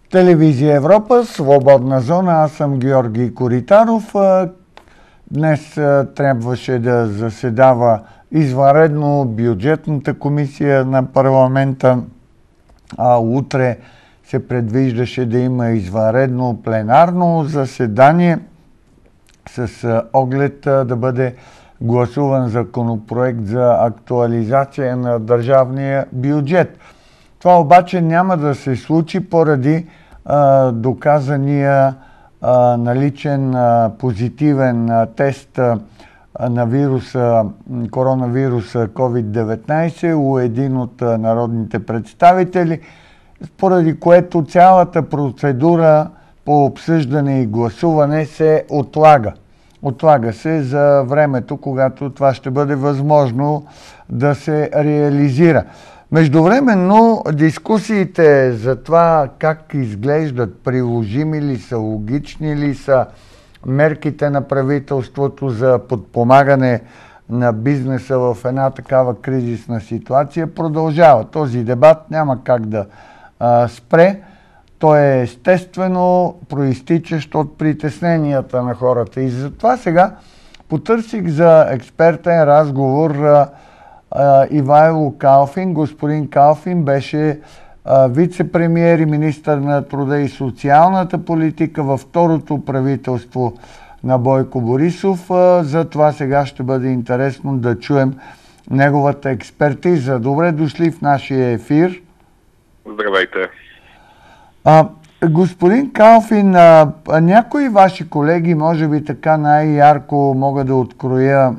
Телевизия Европа, свободна зона. Аз съм Георги Коритаров. Днес трябваше да заседава извънредно бюджетната комисия на парламента, а утре се предвиждаше да има извънредно пленарно заседание с оглед да бъде гласуван законопроект за актуализация на държавния бюджет. Това обаче няма да се случи поради доказания наличен позитивен тест на коронавируса COVID-19 у един от народните представители, поради което цялата процедура по обсъждане и гласуване се отлага. Отлага се за времето, когато това ще бъде възможно да се реализира. Междувременно дискусиите за това как изглеждат, приложими ли са, логични ли са мерките на правителството за подпомагане на бизнеса в една такава кризисна ситуация продължава. Този дебат няма как да спре. Той е естествено проистичащ от притесненията на хората. И затова сега потърсих за експертен разговор Ивайло Калфин. Господин Калфин беше вице-премиер и министър на труда и социалната политика във второто правителство на Бойко Борисов. Затова сега ще бъде интересно да чуем неговата експертиза. Добре дошли в нашия ефир. Здравейте. Господин Калфин, някои ваши колеги, може би така най-ярко мога да откроя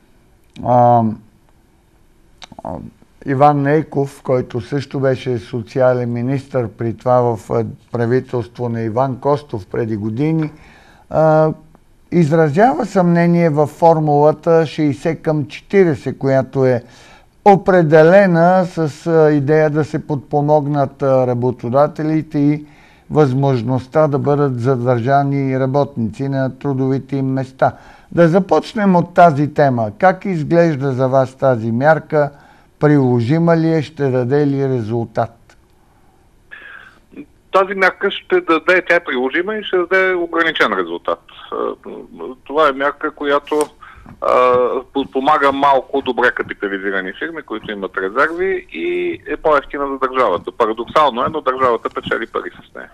Иван Нейков, който също беше социален министър, при това в правителство на Иван Костов преди години, изразява съмнение във формулата 60/40, която е определена с идея да се подпомогнат работодателите и възможността да бъдат задържани работници на трудовите им места. Да започнем от тази тема. Как изглежда за вас тази мярка? Приложима ли е? Ще даде ли резултат? Тази мярка ще даде, тя е приложима и ще даде ограничен резултат. Това е мярка, която подпомага малко добре капитализирани фирми, които имат резерви и е по-евтина за държавата. Парадоксално е, но държавата печели пари с нея.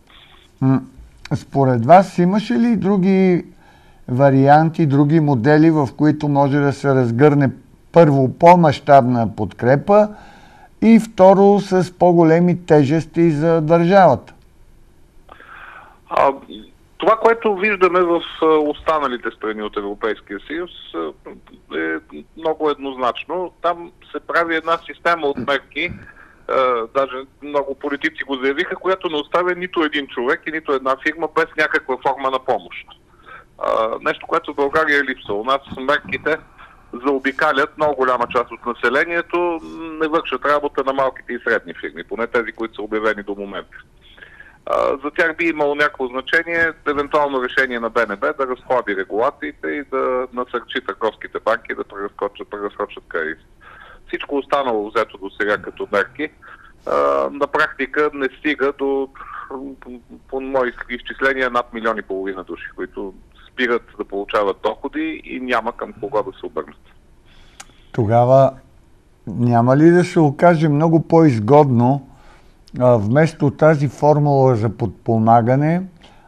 Според вас имаше ли други варианти, други модели, в които може да се разгърне първо по-мащабна подкрепа и второ с по-големи тежести за държавата? Това, което виждаме в останалите страни от Европейския съюз, е много еднозначно. Там се прави една система от мерки, даже много политици го заявиха, която не оставя нито един човек и нито една фирма без някаква форма на помощ. Нещо, което в България е липса. У нас мерките заобикалят много голяма част от населението, не вършат работа на малките и средни фирми, поне тези, които са обявени до момента. За тях би имало някакво значение, евентуално решение на БНБ да разхлади регулациите и да насърчи търговските банки да преразхочат кредит. Всичко останало взето до сега като мерки на практика не стига до, по мои изчисления, над 1,5 милиона души, които спират да получават доходи и няма към кого да се обърнат. Тогава няма ли да се окаже много по-изгодно вместо тази формула за подпомагане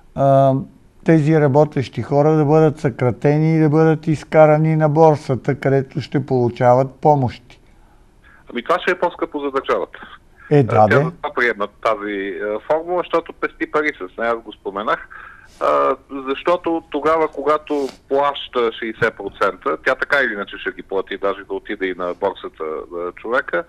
тези работещи хора да бъдат съкратени и да бъдат изкарани на борсата, където ще получават помощи? Това ще е по-скъпо за държавата. Да, Тя затова приемат тази формула, защото пести пари с нея, аз го споменах. Защото тогава, когато плаща 60%, тя така или иначе ще ги плати, даже да отиде и на борсата човека,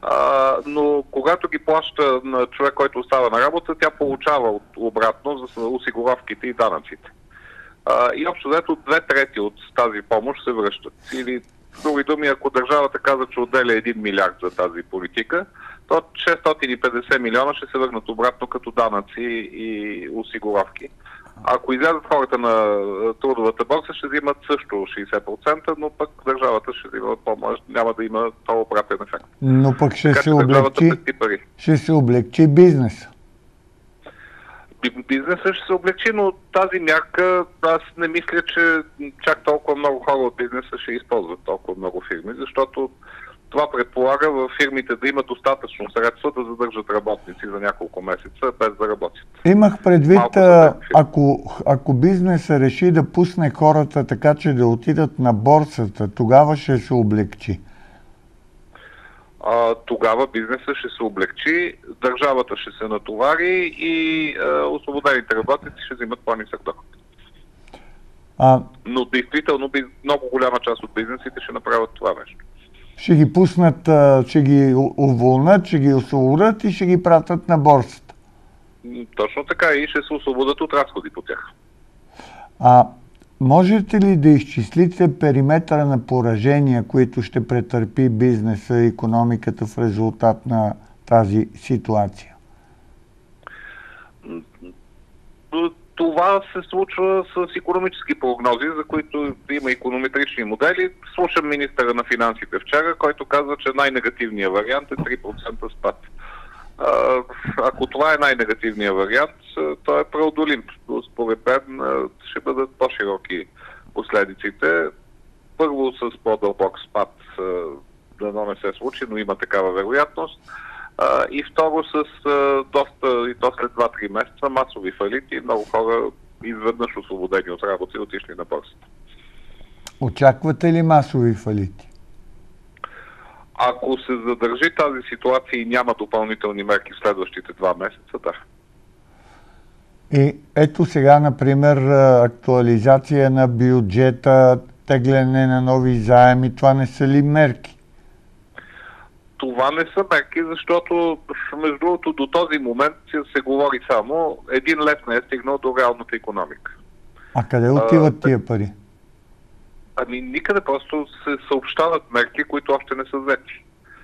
но когато ги плаща на човек, който остава на работа, тя получава обратно за осигуровките и данъците. И общо взето 2/3 от тази помощ се връщат. Или, с други думи, ако държавата каза, че отделя 1 милиард за тази политика, то 650 милиона ще се върнат обратно като данъци и осигуровки. Ако излязат хората на трудовата борса, ще взимат също 60%, но пък държавата ще взима помощ, няма да има този обратен ефект. Но пък ще се облегчи бизнеса. Бизнесът ще се облегчи, но тази мярка, аз не мисля, че чак толкова много хора от бизнеса ще използват толкова много фирми, защото това предполага в фирмите да имат достатъчно средства да задържат работници за няколко месеца, без да работят. Имах предвид, ако бизнеса реши да пусне хората така, че да отидат на борсата, тогава ще се облегчи. Тогава бизнесът ще се облегчи, държавата ще се натовари и освободените работници ще взимат по-нисък доход. Но действително много голяма част от бизнесите ще направят това нещо. Ще ги пуснат, ще ги уволнят, ще ги освободят и ще ги пратят на борсата. Точно така, и ще се освободят от разходи по тях. Можете ли да изчислите периметъра на поражения, които ще претърпи бизнеса и икономиката в резултат на тази ситуация? Това се случва с икономически прогнози, за които има иконометрични модели. Слушам министъра на финансите вчера, който казва, че най-негативният вариант е 3% спад. Ако това е най-негативният вариант, то е преодолим. Според мен ще бъдат по-широки последиците. Първо с по-дълбок спад дано не се случи, но има такава вероятност. И второ с доста, и то след 2-3 месеца, масови фалити и много хора изведнъж освободени от работа и отишли на борсата. Очаквате ли масови фалити? Ако се задържи тази ситуация и няма допълнителни мерки в следващите 2 месеца, да. И ето сега, например, актуализация на бюджета, тегляне на нови заеми, това не са ли мерки? Това не са мерки, защото между другото до този момент се говори само 1 лев не е стигнал до реалната икономика. А къде отиват тия пари? Никъде, просто се съобщават мерки, които още не са взети.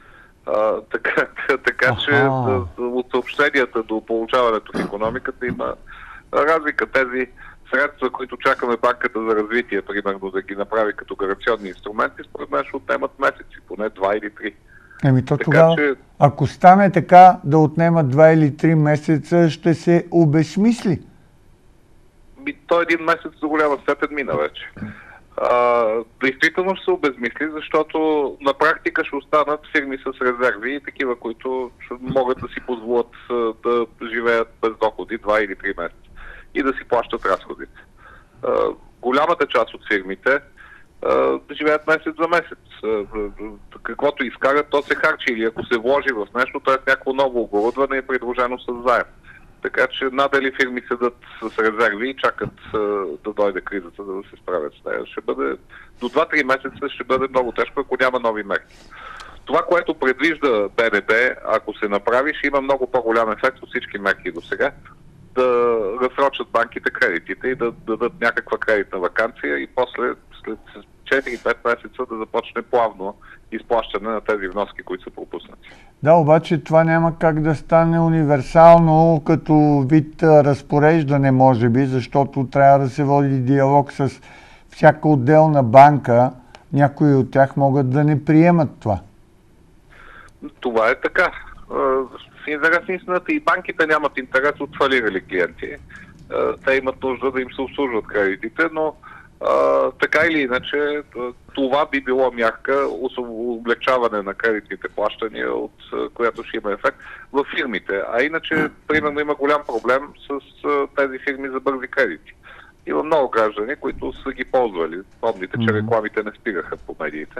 Така че от съобщенията до получаването в икономиката има разлика. Тези средства, които чакаме банката за развитие, примерно да ги направи като гаранционни инструменти, според мен ще отнемат месеци, поне 2 или 3. Тогава, ако стане така да отнемат 2 или 3 месеца, ще се обезсмисли. То 1 месец до голяма степен мина вече. Действително ще се обезмисли, защото на практика ще останат фирми с резерви и такива, които могат да си позволят да живеят без доходи 2 или 3 месеца и да си плащат разходите. Голямата част от фирмите живеят месец за месец. Каквото изкарат, то се харчи, или ако се вложи в нещо, то е някакво ново оборудване и е придружено с заем. Така че надали фирми седат с резерви и чакат да дойде кризата, за да се справят с нея. Ще бъде, до 2-3 месеца ще бъде много тежко, ако няма нови мерки. Това, което предвижда БНБ, ако се направи, ще има много по-голям ефект от всички мерки до сега, да разсрочат банките кредитите и да дадат някаква кредитна ваканция и после след 4-5 месеца да започне плавно изплащане на тези вноски, които са пропуснати. Да, обаче това няма как да стане универсално като вид разпореждане, може би, защото трябва да се води диалог с всяка отделна банка. Някои от тях могат да не приемат това. Това е така. В интерес на истината и банките нямат интерес от фалирали клиенти. Те имат нужда да им се обслужват кредитите, но така или иначе това би било мярка облегчаване на кредитните плащания, от която ще има ефект в фирмите. А иначе, примерно, има голям проблем с тези фирми за бързи кредити. Има много граждани, които са ги ползвали. Помните, че рекламите не стигаха по медиите.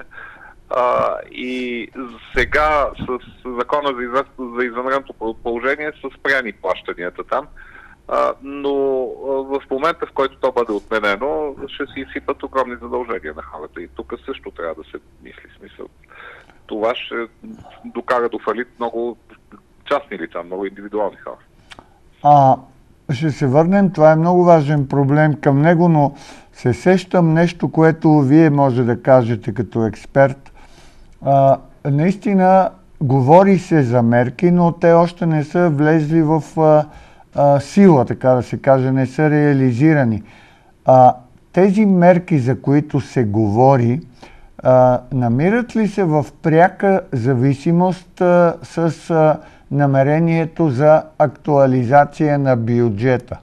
И сега с закона за извънредното положение са спряни плащанията там. Но в момента, в който то бъде отменено, ще си изсипат огромни задължения на хората. И тук също трябва да се мисли. Смисъл. Това ще докара до фалит много частни лица, много индивидуални хора. Ще се върнем. Това е много важен проблем към него, но се сещам нещо, което вие може да кажете като експерт. Наистина говори се за мерки, но те още не са влезли в сила, така да се каже, не са реализирани. Тези мерки, за които се говори, намират ли се в пряка зависимост с намерението за актуализация на бюджета?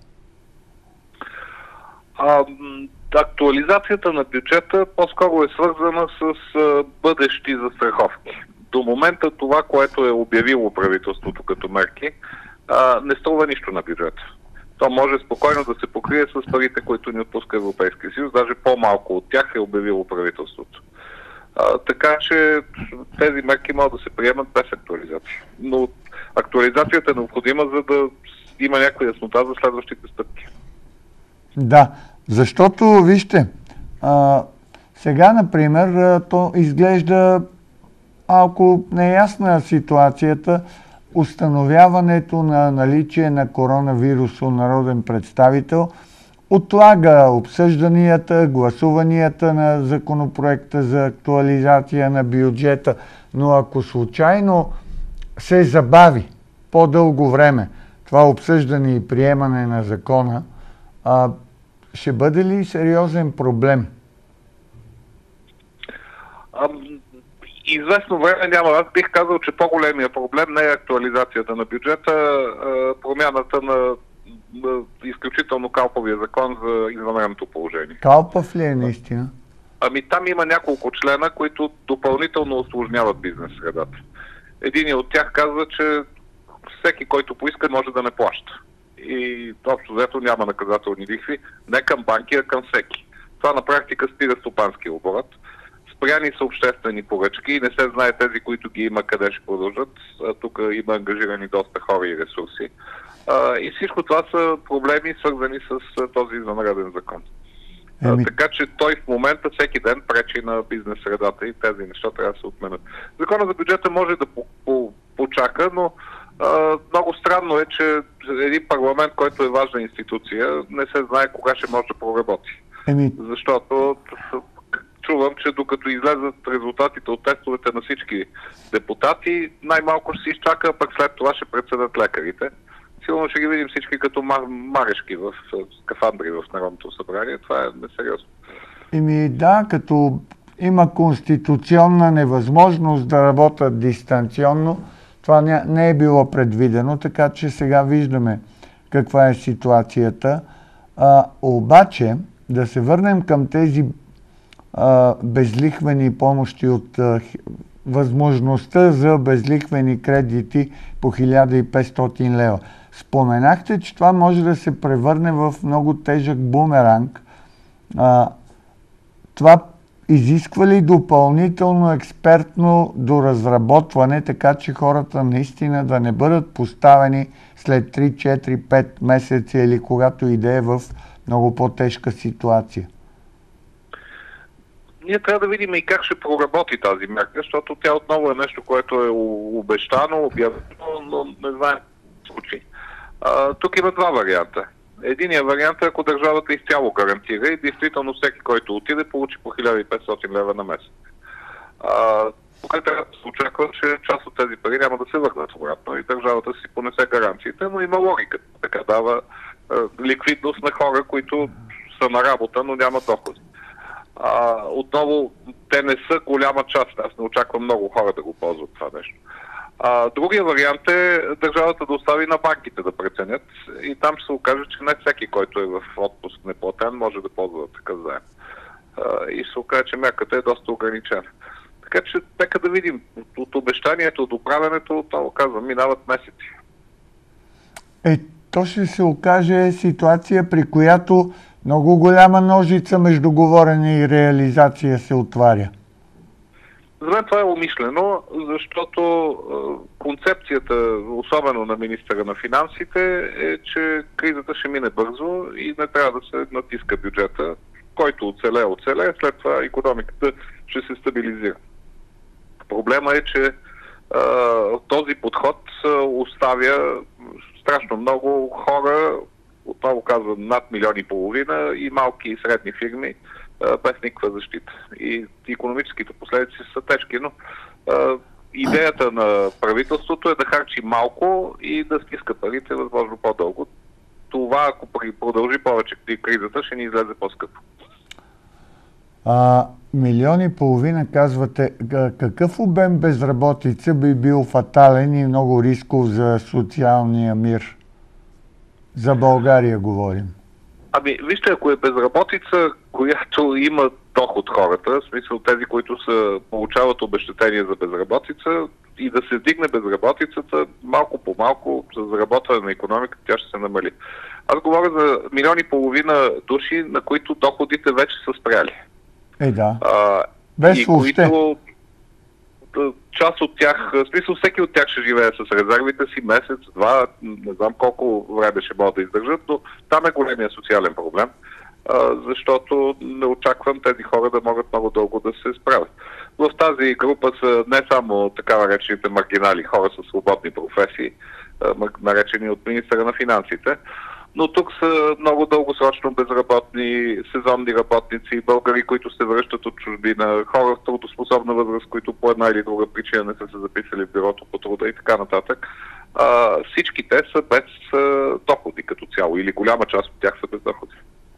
Актуализацията на бюджета по-скоро е свързана с бъдещи застраховки. До момента това, което е обявило правителството като мерки, не струва нищо на бюджета. То може спокойно да се покрие с парите, които ни отпуска Европейския съюз, даже по-малко от тях е обявило правителството. Така че тези мерки могат да се приемат без актуализация. Но актуализацията е необходима, за да има някаква яснота за следващите стъпки. Да, защото, вижте, сега, например, то изглежда малко неясна ситуацията. Установяването на наличие на коронавирус у народен представител отлага обсъжданията, гласуванията на законопроекта за актуализация на бюджета, но ако случайно се забави по-дълго време това обсъждане и приемане на закона, ще бъде ли сериозен проблем? Известно време няма. Аз бих казал, че по-големия проблем не е актуализацията на бюджета, промяната на изключително калповия закон за извънредното положение. Калпав ли е наистина? Там има няколко члена, които допълнително усложняват бизнес средата. Един от тях казва, че всеки, който поиска, може да не плаща. И общо взето няма наказателни лихви, не към банки, а към всеки. Това на практика спира стопанския оборот. Спряни са обществени поръчки и не се знае тези, които ги има, къде ще продължат. Тук има ангажирани доста хора и ресурси. И всичко това са проблеми, свързани с този извънреден закон. Така че той в момента всеки ден пречи на бизнес средата и тези неща трябва да се отменят. Закона за бюджета може да почака, но много странно е, че един парламент, който е важна институция, не се знае кога ще може да проработи. Защото чувам, че докато излезат резултатите от тестовете на всички депутати, най-малко ще се изчака, пък след това ще прецедат лекарите. Сигурно ще ги видим всички като марешки в скафандри в Народното събрание. Това е несериозно. Да, като има конституционна невъзможност да работят дистанционно, това не е било предвидено, така че сега виждаме каква е ситуацията. Обаче, да се върнем към тези безлихвени помощи от възможността за безлихвени кредити по 1500 лева. Споменахте, че това може да се превърне в много тежък бумеранг. Това изисква ли допълнително експертно доразработване, така че хората наистина да не бъдат поставени след 3, 4, 5 месеца или когато иде в много по-тежка ситуация? Ние трябва да видим и как ще проработи тази мерка, защото тя отново е нещо, което е обещано, обявено, но не знаем какво случи. Тук има два варианта. Единият вариант е, ако държавата изцяло гарантира и действително всеки, който отиде, получи по 1500 лева на месец. Тук трябва да се очаква, че част от тези пари няма да се върнат обратно и държавата си понесе гаранциите, но има логика. Така дава ликвидност на хора, които са на работа, но нямат доходи. Отново, те не са голяма част. Аз не очаквам много хора да го ползват това нещо. Другия вариант е държавата да остави на банките да преценят и там ще се окаже, че не всеки, който е в отпуск неплатен, може да ползва такъв заем. И ще се окаже, че мярката е доста ограничена. Така че нека да видим. От обещанието, от управенето, отново казвам, минават месеци. То ще се окаже ситуация, при която много голяма ножица между говорене и реализация се отваря. За мен това е умишлено, защото концепцията, особено на министъра на финансите, е, че кризата ще мине бързо и не трябва да се натиска бюджета. Който оцелее, след това икономиката ще се стабилизира. Проблема е, че този подход оставя страшно много хора, отново казвам, над 1,5 милиона и малки и средни фирми без никаква защита. И икономическите последици са тежки, но идеята на правителството е да харчи малко и да стиска парите възможно по-дълго. Това, ако продължи повече кризата, ще ни излезе по-скъпо. Милион и половина, казвате. Какъв обем безработица би бил фатален и много рисков за социалния мир? За България говорим. Ами, вижте, ако е безработица, която има доход хората, в смисъл тези, които получават обезщетение за безработица, и да се вдигне безработицата, малко по малко, за заработване на икономиката, тя ще се намали. Аз говоря за милион и половина души, на които доходите вече са спряли. Да. Без въобще. Част от тях, в смисъл всеки от тях ще живее с резервите си месец, два, не знам колко време ще могат да издържат, но там е големия социален проблем, защото не очаквам тези хора да могат много дълго да се справят. В тази група са не само така наречените маргинали, хора с свободни професии, наречени от министъра на финансите, но тук са много дългосрочно безработни, сезонни работници, българи, които се връщат от чужбина, хора в трудоспособна възраст, които по една или друга причина не са се записали в бюрото по труда и така нататък. Всички те са без доходи като цяло или голяма част от тях са без доходи.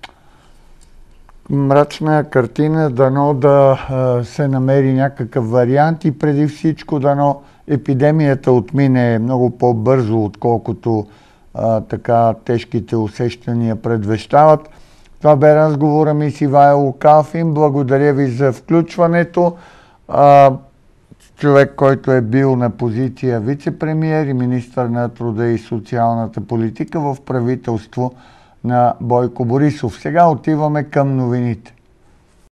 Мрачна картина, дано да се намери някакъв вариант и преди всичко дано епидемията отмине много по-бързо, отколкото така тежките усещания предвещават. Това бе разговора ми с Ивайло Калфин. Благодаря ви за включването. Човек, който е бил на позиция вице-премиер и министър на труда и социалната политика в правителство на Бойко Борисов. Сега отиваме към новините.